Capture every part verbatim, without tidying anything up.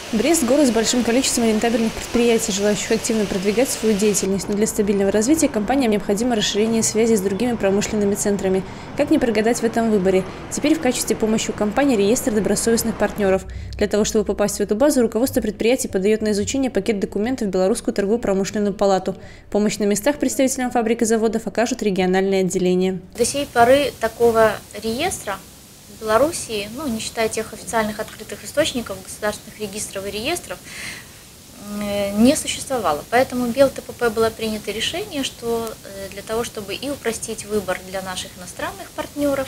Брест – город с большим количеством рентабельных предприятий, желающих активно продвигать свою деятельность. Но для стабильного развития компаниям необходимо расширение связи с другими промышленными центрами. Как не прогадать в этом выборе? Теперь в качестве помощи у компании реестр добросовестных партнеров. Для того, чтобы попасть в эту базу, руководство предприятий подает на изучение пакет документов в Белорусскую торгово-промышленную палату. Помощь на местах представителям фабрик и заводов окажут региональные отделения. До сей поры такого реестра в Белоруссии, ну, не считая тех официальных открытых источников, государственных регистров и реестров, не существовало. Поэтому БелТПП было принято решение, что для того, чтобы и упростить выбор для наших иностранных партнеров,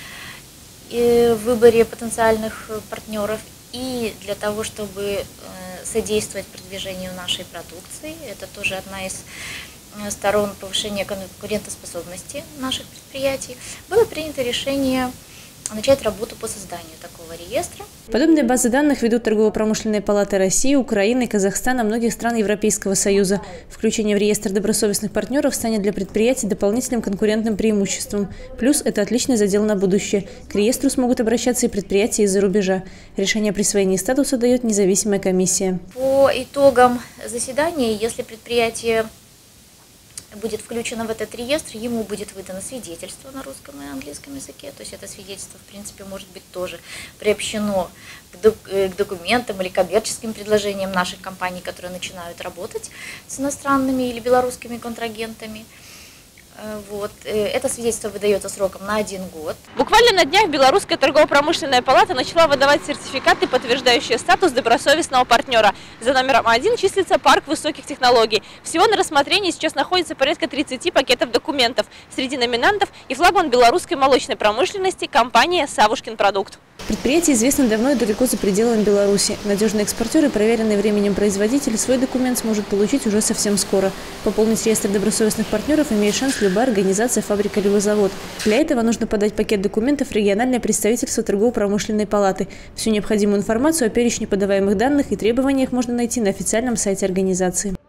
и в выборе потенциальных партнеров, и для того, чтобы содействовать продвижению нашей продукции, это тоже одна из сторон повышения конкурентоспособности наших предприятий, было принято решение начать работу по созданию такого реестра. Подобные базы данных ведут торгово-промышленные палаты России, Украины, Казахстана, многих стран Европейского Союза. Включение в реестр добросовестных партнеров станет для предприятий дополнительным конкурентным преимуществом. Плюс это отличный задел на будущее. К реестру смогут обращаться и предприятия из-за рубежа. Решение о присвоении статуса дает независимая комиссия. По итогам заседания, если предприятие будет включено в этот реестр, ему будет выдано свидетельство на русском и английском языке. То есть это свидетельство, в принципе, может быть тоже приобщено к документам или коммерческим предложениям наших компаний, которые начинают работать с иностранными или белорусскими контрагентами. Вот. Это свидетельство выдается сроком на один год. Буквально на днях Белорусская торгово-промышленная палата начала выдавать сертификаты, подтверждающие статус добросовестного партнера. За номером один числится парк высоких технологий. Всего на рассмотрении сейчас находится порядка тридцати пакетов документов. Среди номинантов и флагман белорусской молочной промышленности компания «Савушкин продукт». Предприятие известно давно и далеко за пределами Беларуси. Надежные экспортеры, проверенный временем производитель, свой документ сможет получить уже совсем скоро. Пополнить реестр добросовестных партнеров имеет шанс любая организация, фабрика или завод. Для этого нужно подать пакет документов в региональное представительство торгово-промышленной палаты. Всю необходимую информацию о перечне подаваемых данных и требованиях можно найти на официальном сайте организации.